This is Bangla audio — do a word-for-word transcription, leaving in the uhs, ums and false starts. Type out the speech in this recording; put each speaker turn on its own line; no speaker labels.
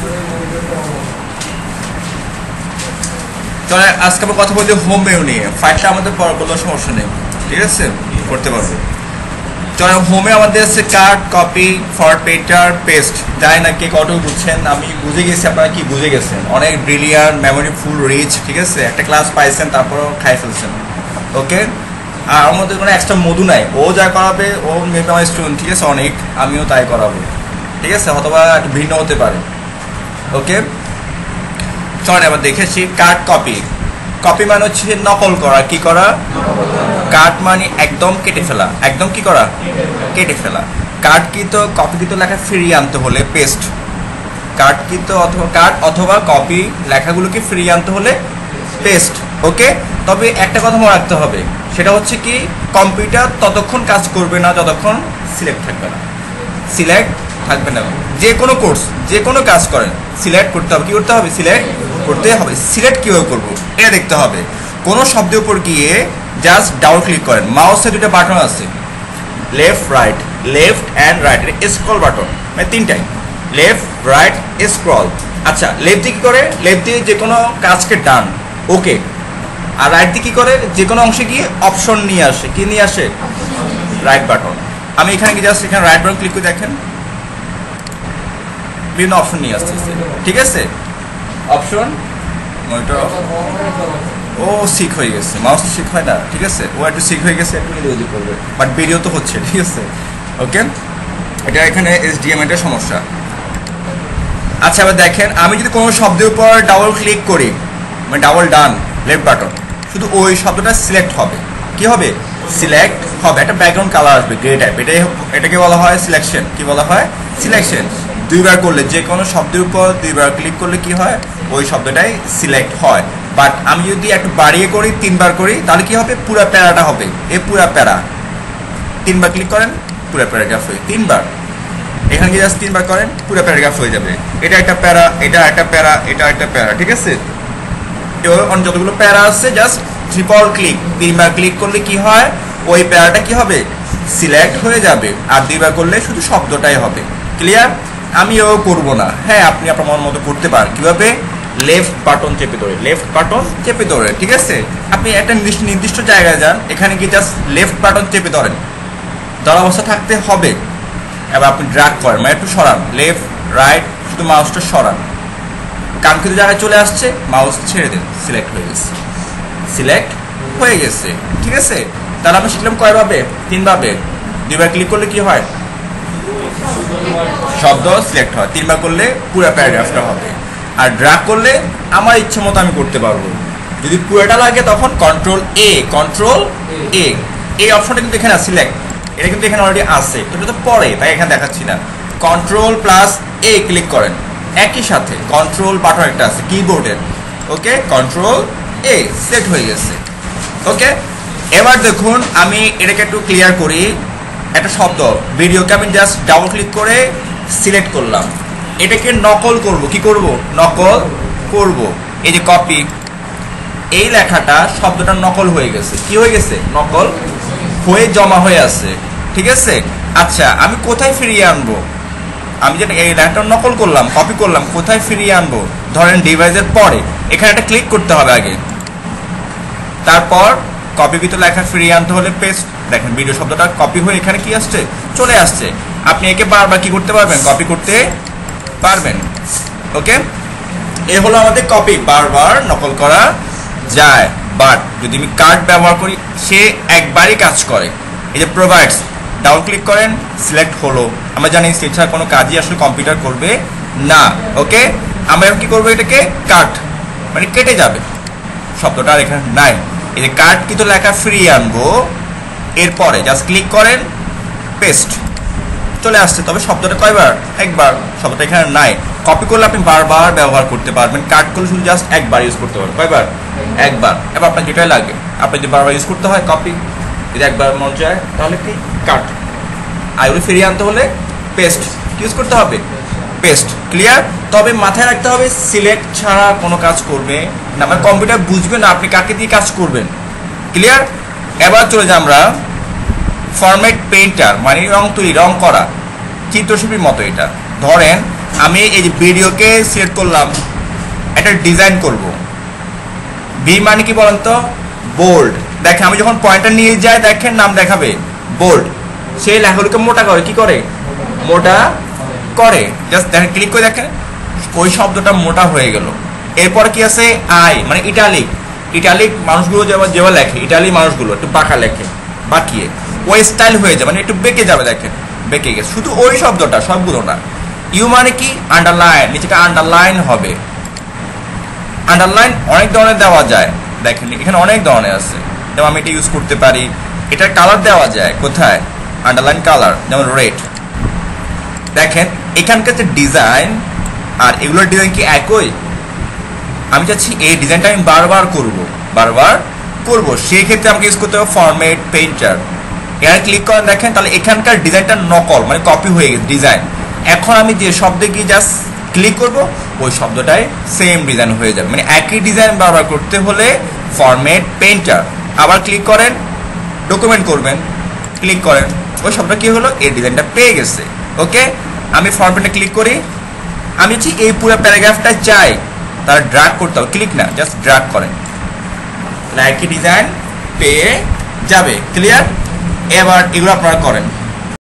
চলে আজকে আমরা কথা বলছি হোম মেনু নিয়ে। ফাইলটা আমাদের পর কোনো সমস্যা নেই, ঠিক আছে, করতে পারবো। চলে হোমে আমাদের আছে কাট, কপি, ফরওয়ার্ড পেটার, পেস্ট। জানি না কে কত বুঝছেন, আমি বুঝে গেছি আপনারা কি বুঝে গেছেন। অনেক ব্রিলিয়ান্ট, মেমোরি ফুল, রিচ, ঠিক আছে, একটা ক্লাস পাইছেন তারপরও খাই ফেলছেন। ওকে, আর আমার মধ্যে কোনো এক্সট্রা মধু নাই। ও যা করাবে, ও মেবি আমার স্টুডেন্ট, ঠিক আছে, অনেক, আমিও তাই করাবো, ঠিক আছে, অথবা একটু ভিন্ন হতে পারে। ওকে, চলেন এবার দেখেছি কাট, কপি। কপি মানে হচ্ছে নকল করা। কি করা? কাট মানে একদম কেটে ফেলা। একদম কি করা? কেটে ফেলা। কাট কি তো কপি কি তো লেখা ফিরিয়ে আনতে হলে পেস্ট। কাট কি তো অথবা কাট অথবা কপি লেখাগুলোকে ফিরিয়ে আনতে হলে পেস্ট। ওকে, তবে একটা কথা মনে রাখতে হবে, সেটা হচ্ছে কি কম্পিউটার ততক্ষণ কাজ করবে না যতক্ষণ সিলেক্ট থাকবে না। সিলেক্ট থাকবে না। যে কোনো কোর্স, যে কোনো কাজ করেন, সিলেক্ট করতে হবে। কি করতে হবে? সিলেক্ট করতে হবে। সিলেক্ট কীভাবে করবো এটা দেখতে হবে। কোনো শব্দের উপর গিয়ে জাস্ট ডাবল ক্লিক করেন। মাউসে দুটো বাটন আছে, left right, left and right, এটা স্ক্রল বাটন, মানে তিনটাই, লেফট রাইট স্ক্রল। আচ্ছা, লেফট দিয়ে কী করে? লেফট দিয়ে যে কোনো কাজকে ডান, ওকে। আর রাইট দিয়ে কী করে? যে কোনো অংশে গিয়ে অপশন নিয়ে আসে। কি নিয়ে আসে? Right button. আমি এখানে কি জাস্ট এখানে রাইট বাটন ক্লিক করে দেখেন, বিভিন্ন অপশন নিয়ে আসতেছে, ঠিক আছে। অপশন মনিটর, ও সিক হয়ে গেছে, মাউস তো সিক হয় না, ঠিক আছে, ও একটু সিক হয়ে গেছে, একটু এদিক ওদিক করবে, বাট ভিডিও তো হচ্ছে, ঠিক আছে। ওকে, এটা এখানে এইচডিএমআই এর সমস্যা। আচ্ছা, এবার দেখেন, আমি যদি কোনো শব্দের উপর ডাবল ক্লিক করি, মানে ডাবল ডান লেফট বাটন, শুধু ওই শব্দটা সিলেক্ট হবে। কি হবে? সিলেক্ট হবে। একটা ব্যাকগ্রাউন্ড কালার আসবে গ্রে টাইপ, এটাই, এটাকে বলা হয় সিলেকশন। কি বলা হয়? সিলেকশন। দুইবার করলে, যে কোনো শব্দের উপর দুইবার ক্লিক করলে কি হয়? ওই শব্দটাই সিলেক্ট হয়। বাট আমি যদি একটু বাড়িয়ে করি, তিনবার করি, তাহলে কি হবে? পুরা প্যারাটা হবে। এ পুরা প্যারা, তিনবার ক্লিক করেন, পুরা প্যারাগ্রাফ হয়ে, তিনবার এখানে কি জাস্ট তিনবার করেন, পুরা প্যারাগ্রাফ হয়ে যাবে। এটা একটা প্যারা, এটা একটা প্যারা, এটা একটা প্যারা, ঠিক আছে। অন্য যতগুলো প্যারা আছে জাস্ট ট্রিপল ক্লিক, তিনবার ক্লিক করলে কি হয়? ওই প্যারাটা কি হবে? সিলেক্ট হয়ে যাবে। আর দুইবার করলে শুধু শব্দটাই হবে। ক্লিয়ার? আমিও করব না। হ্যাঁ, আপনি আপনার মন মতো করতে পারেন। কিভাবে? লেফট বাটন চেপে ধরে, লেফট বাটন চেপে ধরে, ঠিক আছে। আপনি একটা নির্দিষ্ট নির্দিষ্ট জায়গায় যান, এখানে গিয়ে জাস্ট লেফট বাটন চেপে ধরেন, ধরা অবস্থা থাকতে হবে। এবার আপনি ড্র্যাগ করেন, মানে একটু সরান, লেফট রাইট, শুধু মাউসটা সরান, কাঙ্ক্ষিত জায়গায় চলে আসছে, মাউস ছেড়ে দেন, সিলেক্ট হয়ে গেছে, সিলেক্ট হয়ে গেছে, ঠিক আছে। তাহলে আমি শিখলাম কয়ভাবে? তিনভাবে। দুইবার ক্লিক করলে কি হয়? শব্দ সিলেক্ট হয়। তিনবার করলে পুরো প্যারাগ্রাফটা হবে। আর ড্র্যাগ করলে আমার ইচ্ছে মতো আমি করতে পারবো। যদি পুরোটা লাগে তখন কন্ট্রোল এ, কন্ট্রোল এ, এই অপশনটা কিন্তু এখানে সিলেক্ট, এটা কিন্তু এখানে অলরেডি আছে, তো এটা তো পরে, তাই এখানে দেখাচ্ছি না। কন্ট্রোল প্লাস এ ক্লিক করেন, একই সাথে কন্ট্রোল বাটন একটা আছে কিবোর্ডের, ওকে, কন্ট্রোল এ, সেট হয়ে গেছে। ওকে, এবার দেখুন আমি এটাকে একটু ক্লিয়ার করি। একটা শব্দ, ভিডিওকে আমি জাস্ট ডাবল ক্লিক করে সিলেক্ট করলাম, এটাকে নকল করব। কি করব? নকল করব। এই যে কপি, এই লেখাটা শব্দটা নকল হয়ে গেছে। কি হয়ে গেছে? নকল হয়ে জমা হয়ে আছে, ঠিক আছে। আচ্ছা, আমি কোথায় ফিরিয়ে আনবো? আমি যেটা এই লেখাটা নকল করলাম, কপি করলাম, কোথায় ফিরিয়ে আনবো? ধরেন ডিভাইসের পরে এখানে একটা ক্লিক করতে হবে আগে, তারপর কপিকৃত লেখা ফিরিয়ে আনতে হলে পেস্ট। দেখেন ভিডিও শব্দটা কপি হয়ে এখানে কি আসছে? চলে আসছে। আপনি একে বারবার কি করতে পারবেন? কপি করতে পারবেন। ওকে, এ হলো আমাদের কপি, বারবার নকল করা যায়। বাট যদি আমি কার্ড ব্যবহার করি, সে একবারই কাজ করে। এই যে প্রোভাইডস, ডাবল ক্লিক করেন, সিলেক্ট হলো। আমরা জানি সিলেক্ট ছাড়া কোনো কাজই আসলে কম্পিউটার করবে না। ওকে, আমরা কি করবো? এটাকে কাট, মানে কেটে যাবে, শব্দটা আর এখানে নাই। এই যে কাট কিন্তু লেখা ফিরিয়ে আনবো, এরপরে জাস্ট ক্লিক করেন, পেস্ট, চলে আসছে। তবে শব্দটা কয়বার? একবার। শব্দটা এখানে নাই। কপি করলে আপনি বারবার ব্যবহার করতে পারবেন, কাট করলে শুধু জাস্ট একবার ইউজ করতে পারবেন। কয়বার? একবার। এবার আপনার যেটাই লাগে, আপনি যদি বারবার ইউজ করতে হয় কপি, যদি একবার মন চায় তাহলে কি কাট, আর ফিরিয়ে আনতে হলে পেস্ট ইউজ করতে হবে, পেস্ট। ক্লিয়ার? তবে মাথায় রাখতে হবে সিলেক্ট ছাড়া কোনো কাজ করবে না, মানে কম্পিউটার বুঝবে না আপনি কাকে দিয়ে কাজ করবেন। ক্লিয়ার? এবার চলে যাই আমরা ফরম্যাট পেইন্টার, মানে রং তৈরি, রং করা, চিত্রশিল্পীর মতো। এটা ধরেন আমি এই যে ভিডিওকে সিলেক্ট করলাম, একটা ডিজাইন করব। বি মানে কি বলেন তো? বোল্ড। দেখেন আমি যখন পয়েন্টার নিয়ে যাই দেখেন নাম দেখাবে বোল্ড। সেই লেখাগুলোকে মোটা করে, কি করে? মোটা করে। জাস্ট দেখেন, ক্লিক করে দেখেন ওই শব্দটা মোটা হয়ে গেল। এরপর কি আছে? আই মানে ইটালিক। ইটালিক মানুষগুলো যেমন যেমন লেখে, ইটালি মানুষগুলো একটু বাঁকা লেখে, বাঁকিয়ে ওই স্টাইল হয়ে যাবে, মানে একটু বেঁকে যাবে। দেখেন বেঁকে গেছে, শুধু ওই শব্দটা, সবগুলো না। ইউ মানে কি? আন্ডারলাইন, নিচেটা আন্ডারলাইন হবে। আন্ডারলাইন অনেক ধরনের দেওয়া যায়, দেখেন এখানে অনেক ধরনের আছে। যেমন আমি এটা ইউজ করতে পারি। এটার কালার দেওয়া যায় কোথায়? আন্ডারলাইন কালার, যেমন রেড। দেখেন এখানকার যে ডিজাইন আর এগুলোর ডিজাইন কি একই? আমি চাচ্ছি এই ডিজাইনটা আমি বারবার করব, বারবার করব, সেই ক্ষেত্রে আমাকে ইউজ করতে হবে ফরম্যাট পেইন্টার। এখানে ক্লিক করেন, দেখেন তাহলে এখানকার ডিজাইনটা নকল মানে কপি হয়ে গেছে ডিজাইন। এখন আমি যে শব্দে গিয়ে জাস্ট ক্লিক করব, ওই শব্দটাই সেম ডিজাইন হয়ে যাবে। মানে একই ডিজাইন বারবার করতে হলে ফরম্যাট পেইন্টার। আবার ক্লিক করেন, ডকুমেন্ট করবেন, ক্লিক করেন, ওই শব্দটা কি হলো? এই ডিজাইনটা পেয়ে গেছে। ওকে, আমি ফরম্যাটে ক্লিক করি। আমি চাই এই পুরো প্যারাগ্রাফটা চাই, তার ড্র্যাগ করতে হবে, ক্লিক না, জাস্ট ড্র্যাগ করেন, একই ডিজাইন পেয়ে যাবে। ক্লিয়ার? এবার এগুলো আপনারা করেন।